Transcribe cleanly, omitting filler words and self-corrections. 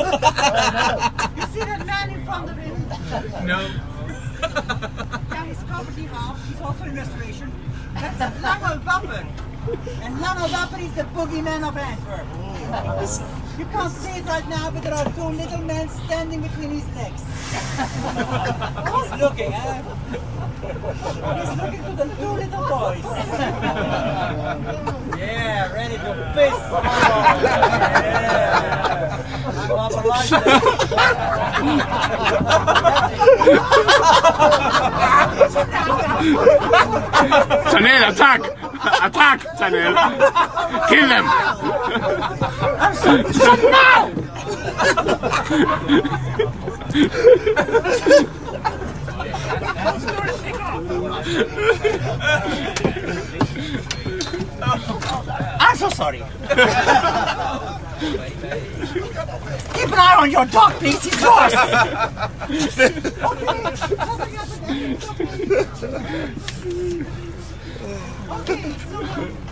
You see that man in front of him? No. Yeah, he's covered in half. He's also in restoration. That's Lange Wappen. And Lange Wappen is the boogeyman of Antwerp. You can't see it right now, but there are two little men standing between his legs. He's looking, eh? He's looking to the two little boys. Yeah, ready to piss. Yeah. Papa likes it. Chanel, attack! Attack, Chanel! Kill them! I'm sorry, shut now! I'm so sorry. Keep an eye on your dog, please. He's yours. Okay, so